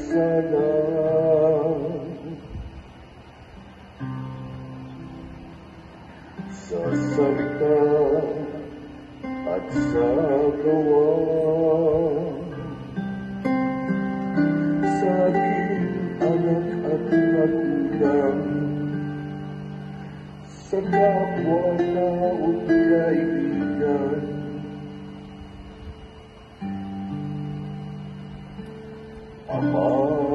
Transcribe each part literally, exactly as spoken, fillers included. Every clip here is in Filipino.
kasalan. Sa salita at sa gawa, sa aking anak at magulang, sa kapwa tao't kaibigan. Ama,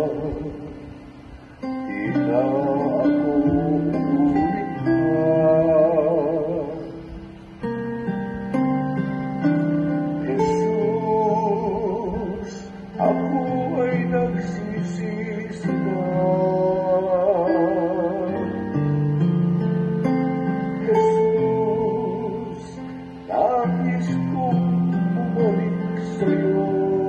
di na ako uliha. Jesus, ako ay nagsisisi na. Jesus, nais kong bumalik sa'yo.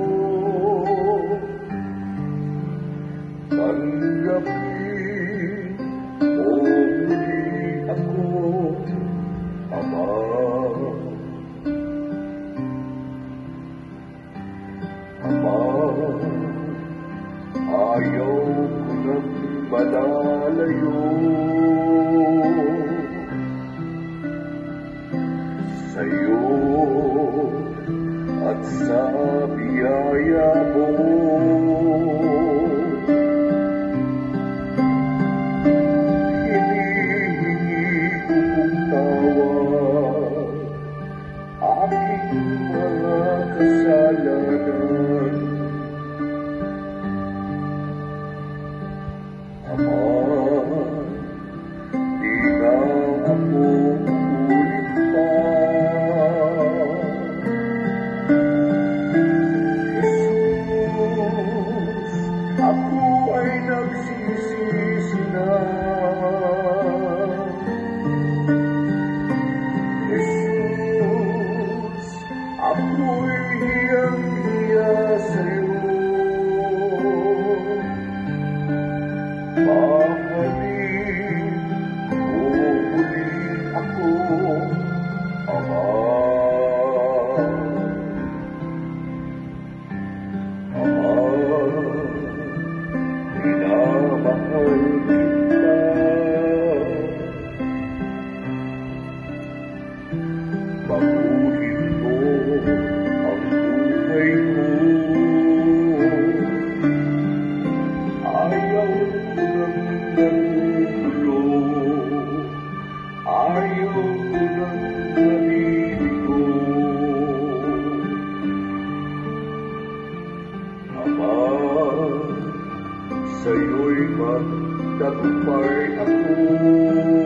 Tanggapin mo muli ako, Ama. Ama, ayaw ko nang malalayo sa'yo at sa biyaya mo. Kasalanan, Ama, di na ako ulit pa. Jesus, ako ay nagsisisi na. Jesus, ako'y hiyang-hiya sa'yo. Mahalin mo muli ako, Ama. Ama, minamahal kita. Baguhin mo ang buhay ko. Ayaw ko nang nagugulo, ayaw ko nang naliligo. Ama, sa'yo'y magtagumpay ako.